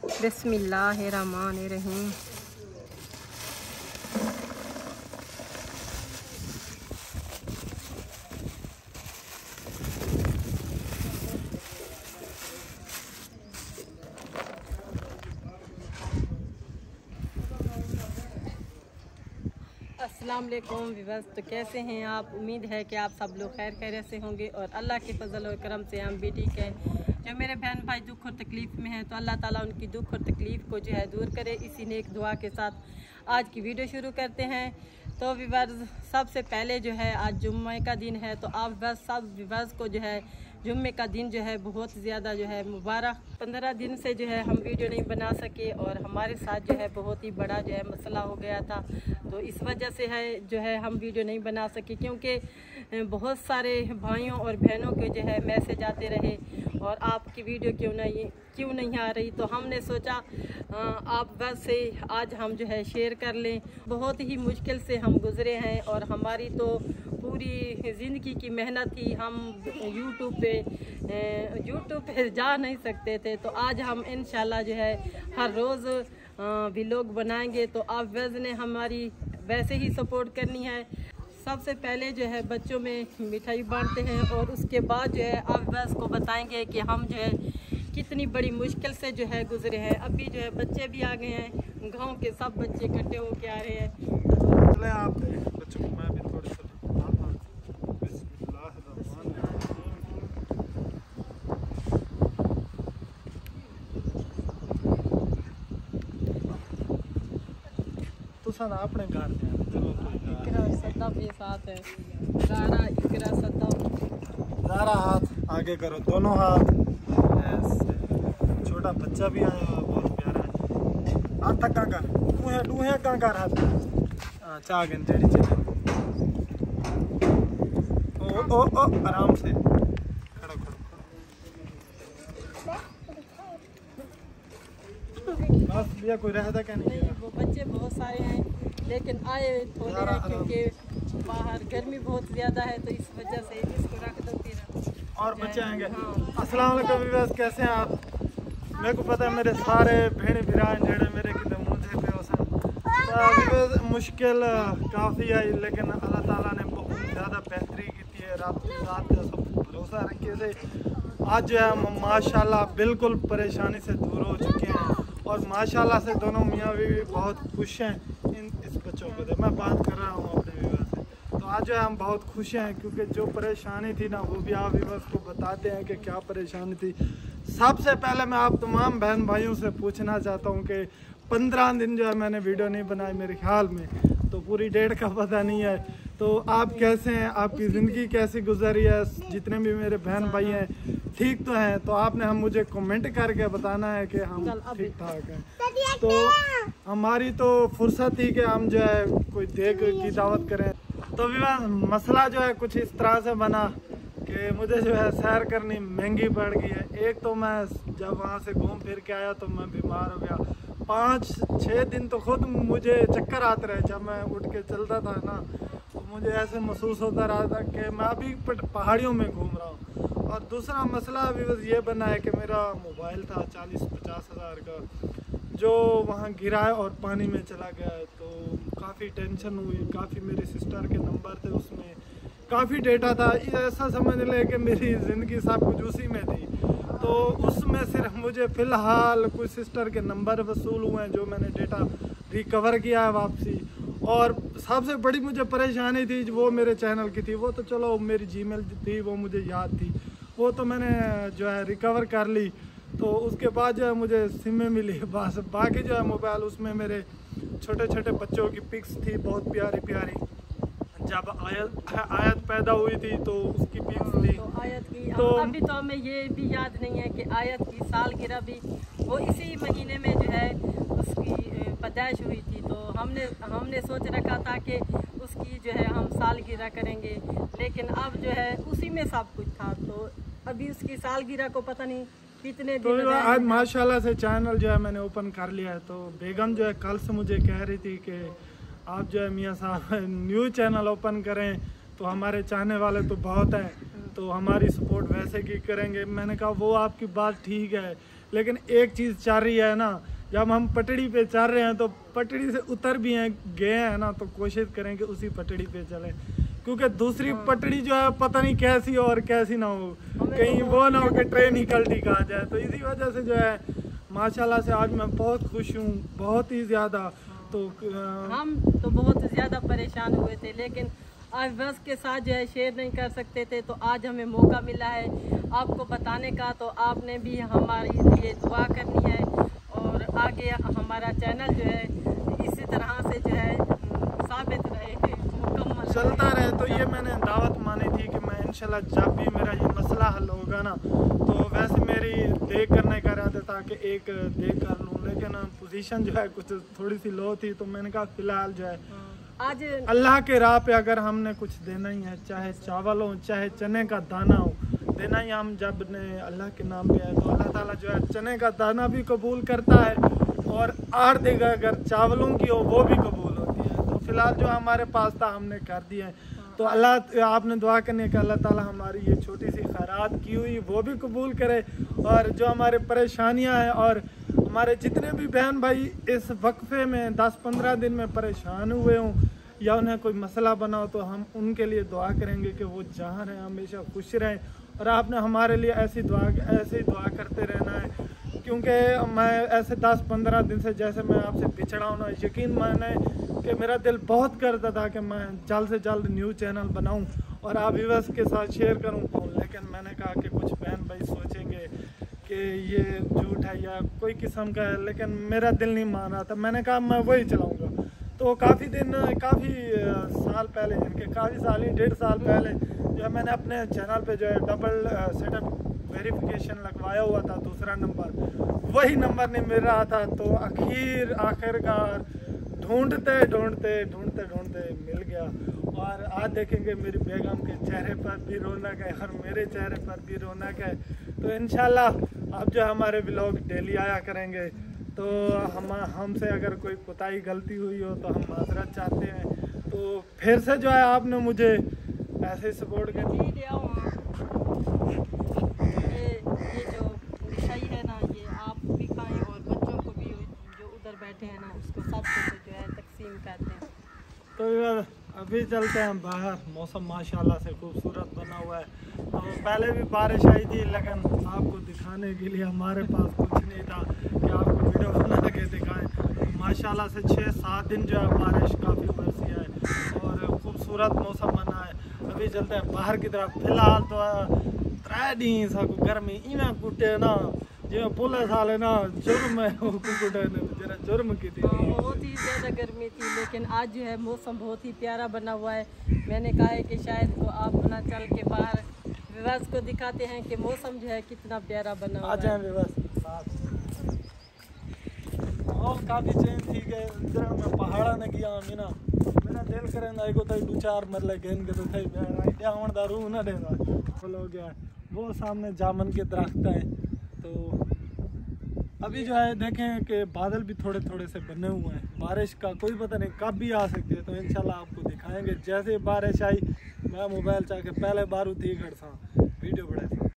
बिस्मिल्लाहिर्रहमानिर्रहीम। अस्सलाम वालेकुम व्यूअर्स, तो कैसे हैं आप? उम्मीद है कि आप सब लोग खैर खैरियत से होंगे और अल्लाह के फजल और करम से हम भी ठीक हैं। जो मेरे बहन भाई दुख और तकलीफ़ में हैं तो अल्लाह ताला उनकी दुख और तकलीफ़ को जो है दूर करे। इसी नेक दुआ के साथ आज की वीडियो शुरू करते हैं। तो व्यूअर्स, सबसे पहले जो है आज जुम्मे का दिन है, तो आप बस सब व्यूअर्स को जो है जुम्मे का दिन जो है बहुत ज़्यादा जो है मुबारक। 15 दिन से जो है हम वीडियो नहीं बना सके और हमारे साथ जो है बहुत ही बड़ा जो है मसला हो गया था, तो इस वजह से है जो है हम वीडियो नहीं बना सके, क्योंकि बहुत सारे भाइयों और बहनों के जो है मैसेज आते रहे और आपकी वीडियो क्यों नहीं आ रही। तो हमने सोचा आप बस से आज हम जो है शेयर कर लें। बहुत ही मुश्किल से हम गुज़रे हैं और हमारी तो पूरी ज़िंदगी की मेहनत थी। हम यूट्यूब पे जा नहीं सकते थे, तो आज हम इंशाल्लाह जो है हर रोज़ व्लॉग बनाएंगे। तो आप वैसे ने हमारी वैसे ही सपोर्ट करनी है। सबसे पहले जो है बच्चों में मिठाई बांटते हैं और उसके बाद जो है आप बस को बताएंगे कि हम जो है कितनी बड़ी मुश्किल से जो है गुजरे हैं। अभी जो है बच्चे भी आ गए हैं, गांव के सब बच्चे इकट्ठे होके आ रहे हैं। चले आप बच्चों को मैं भी थोड़ी सी अपने घर सदा के साथ है। ज़ारा इकरा सदा। ज़ारा हाथ आगे करो, दोनों हाथ ऐसे। छोटा बच्चा भी आया हुआ, बहुत प्यारा है। हाथ तक कांकर डूहे कांकर हाथ चागन जेड़ी चीज। ओ ओ ओ आराम से खड़ो खड़ो बस भैया। कोई रहता क्या नहीं? वो बच्चे बहुत सारे हैं लेकिन आए थोड़े हैं क्योंकि बाहर गर्मी बहुत ज़्यादा है, तो इस वजह से इसको रख दो फिर और बच्चे आएंगे। हाँ। अस्सलाम वालेकुम व्यूअर्स, कैसे हैं आप? मेरे को पता है मेरे सारे भेड़ भिरान जेड़े मेरे कितने मुझे पे मुश्किल काफ़ी आई, लेकिन अल्लाह ताला ने बहुत ज़्यादा बेहतरी की है। रात रात का सब भरोसा रखे से आज जो है हम माशाल्लाह बिल्कुल परेशानी से दूर हो चुके हैं और माशाल्लाह से दोनों मियाँ बीवी बहुत खुश हैं। इस बच्चों को मैं बात कर रहा हूँ अपने व्यूअर्स से, तो आज जो है हम बहुत खुश हैं क्योंकि जो परेशानी थी ना वो भी आप व्यूअर्स को बताते हैं कि क्या परेशानी थी। सबसे पहले मैं आप तमाम बहन भाइयों से पूछना चाहता हूँ कि 15 दिन जो है मैंने वीडियो नहीं बनाई मेरे ख्याल में, तो पूरी डेट का पता नहीं है। तो आप कैसे हैं? आपकी ज़िंदगी कैसी गुजरी है? जितने भी मेरे बहन भाई हैं ठीक तो हैं? तो आपने हम मुझे कमेंट करके बताना है कि हम ठीक ठाक हैं। तो हमारी तो फुर्सत थी कि हम जो है कोई देख की दावत करें। तो विवाह मसला जो है कुछ इस तरह से बना कि मुझे जो है सैर करनी महंगी पड़ गई है। एक तो मैं जब वहाँ से घूम फिर के आया तो मैं बीमार हो गया। 5-6 दिन तो खुद मुझे चक्कर आते रहे। जब मैं उठ के चलता था ना तो मुझे ऐसे महसूस होता रहा था कि मैं अभी पहाड़ियों में घूम रहा हूँ। और दूसरा मसला अभी बस ये बना है कि मेरा मोबाइल था 40-50 हज़ार का, जो वहाँ गिरा है और पानी में चला गया है। तो काफ़ी टेंशन हुई। काफ़ी मेरी सिस्टर के नंबर थे, उसमें काफ़ी डेटा था। ऐसा समझ ले कि मेरी ज़िंदगी सब कुछ उसी में थी। तो उसमें सिर्फ मुझे फ़िलहाल कुछ सिस्टर के नंबर वसूल हुए हैं जो मैंने डेटा रिकवर किया है वापसी। और सबसे बड़ी मुझे परेशानी थी वो मेरे चैनल की थी। वो तो चलो मेरी जीमेल थी, वो मुझे याद थी, वो तो मैंने जो है रिकवर कर ली। तो उसके बाद जो है मुझे सिमें मिली बस। बाकी जो है मोबाइल उसमें मेरे छोटे छोटे बच्चों की पिक्स थी बहुत प्यारी प्यारी। जब आयत पैदा हुई थी तो उसकी पिक्स थी। तो आयत की तो अभी तो हमें ये भी याद नहीं है कि आयत की सालगिरह भी वो इसी महीने में जो है उसकी पैदाइश हुई थी। तो हमने सोच रखा था कि उसकी जो है हम सालगिरह करेंगे, लेकिन अब जो है उसी में सब कुछ था। तो अभी उसकी सालगिरह को पता नहीं कितने दिन। तो आज माशाल्लाह से चैनल जो है मैंने ओपन कर लिया है। तो बेगम जो है कल से मुझे कह रही थी कि आप जो है मियाँ साहब न्यू चैनल ओपन करें, तो हमारे चाहने वाले तो बहुत हैं, तो हमारी सपोर्ट वैसे की करेंगे। मैंने कहा वो आपकी बात ठीक है, लेकिन एक चीज़ चल रही है ना, जब हम पटड़ी पे चल रहे हैं तो पटड़ी से उतर भी हैं गए हैं ना, तो कोशिश करें कि उसी पटड़ी पे चलें, क्योंकि दूसरी पटड़ी जो है पता नहीं कैसी हो और कैसी ना हो, कहीं वो ना हो कि ट्रेन ही कल्टी कहा जाए। तो इसी वजह से जो है माशाल्लाह से आज मैं बहुत खुश हूँ, बहुत ही ज़्यादा। तो हम तो बहुत ज़्यादा परेशान हुए थे, लेकिन आज बस के साथ जो है शेयर नहीं कर सकते थे, तो आज हमें मौका मिला है आपको बताने का। तो आपने भी हमारे लिए दुआ करनी है और आगे हमारा चैनल जो है इसी तरह से जो है साबित रहे, मुकम्मल चलता रहे। तो ये मैंने दावत मानी थी कि मैं इंशाल्लाह जब भी मेरा ये मसला हल होगा ना, तो वैसे मेरी देख करने का इरादा था कि एक देख कर लूँ, लेकिन पोजीशन जो है कुछ थोड़ी सी लो थी, तो मैंने कहा फ़िलहाल जो है आज अल्लाह के राह पे अगर हमने कुछ देना ही है, चाहे चावल हो चाहे चने का दाना हो, देना ही हम जब ने अल्लाह के नाम पे है, तो अल्लाह ताला जो है चने का दाना भी कबूल करता है और आड़ देगा अगर चावलों की हो वो भी कबूल होती है। तो फिलहाल जो हमारे पास था हमने कर दिया है। तो अल्लाह आपने दुआ करनी है कि अल्लाह ताला हमारी ये छोटी सी खैरात की हुई वो भी कबूल करे, और जो हमारे परेशानियां हैं और हमारे जितने भी बहन भाई इस वक्फे में 10-15 दिन में परेशान हुए हों या उन्हें कोई मसला बना हो, तो हम उनके लिए दुआ करेंगे कि वो जहाँ रहें हमेशा खुश रहें। और आपने हमारे लिए ऐसे ही दुआ करते रहना है, क्योंकि मैं ऐसे 10-15 दिन से जैसे मैं आपसे बिछड़ा हूँ ना, यकीन माने कि मेरा दिल बहुत करता था कि मैं जल्द से जल्द न्यू चैनल बनाऊँ और आप व्यूअर्स के साथ शेयर करूँ, लेकिन मैंने कहा कि कुछ बहन भाई सोचेंगे कि ये झूठ है या कोई किस्म का है, लेकिन मेरा दिल नहीं मान रहा था। मैंने कहा मैं वही चलाऊँगा। तो काफ़ी साल पहले, इनके काफ़ी साल ही 1.5 साल पहले जो है मैंने अपने चैनल पे जो है डबल सेटअप वेरिफिकेशन लगवाया हुआ था, दूसरा नंबर, वही नंबर नहीं मिल रहा था। तो आखिरकार ढूंढते मिल गया, और आज देखेंगे मेरी बेगम के चेहरे पर भी रौनक है और मेरे चेहरे पर भी रौनक है। तो इंशाल्लाह अब जो हमारे व्लॉग डेली आया करेंगे। तो हमसे अगर कोई कोताही गलती हुई हो तो हम माजरत चाहते हैं। तो फिर से जो है आपने मुझे ऐसे सपोर्ट कर ये जो मिठाई है ना, ये आप भी खाएं और बच्चों को भी जो उधर बैठे हैं ना उसको सबको जो है तकसीम करते हैं। तो अभी चलते हैं बाहर, मौसम माशाल्लाह से खूबसूरत बना हुआ है। तो पहले भी बारिश आई थी, लेकिन आपको दिखाने के लिए हमारे पास कुछ नहीं था कि आपको वीडियो बना के दिखाएं। माशाल्लाह से 6-7 दिन जो है बारिश काफ़ी बरसी है और खूबसूरत मौसम बना है। अभी चलते हैं बाहर की तरफ। फिलहाल तो 3 दिन साकू गर्मी इवें कुटे ना, जो पुलिस वाले ना जुर्म है वो कुटे ने जरा जुर्म की थी। बहुत ही ज़्यादा गर्मी थी, लेकिन आज जो है मौसम बहुत ही प्यारा बना हुआ है। मैंने कहा है कि शायद वो आप ना चल के बाहर विवास को दिखाते हैं कि मौसम जो है कितना प्यारा बना हुआ है। और काफ़ी चेंज थी गए मैं पहाड़ा ने किया मीना मेरा दिल करें ना को तो 2-4 मतलब गेंद के तो थे आइडिया होने दा रू ना देना फॉलो हो गया। वो सामने जामुन के दरख्त हैं। तो अभी जो है देखें कि बादल भी थोड़े थोड़े से बने हुए हैं, बारिश का कोई पता नहीं कब भी आ सकती है। तो इंशाल्लाह आपको दिखाएंगे। जैसे बारिश आई मैं मोबाइल चाह के पहले बार उठी घर सा वीडियो बढ़ा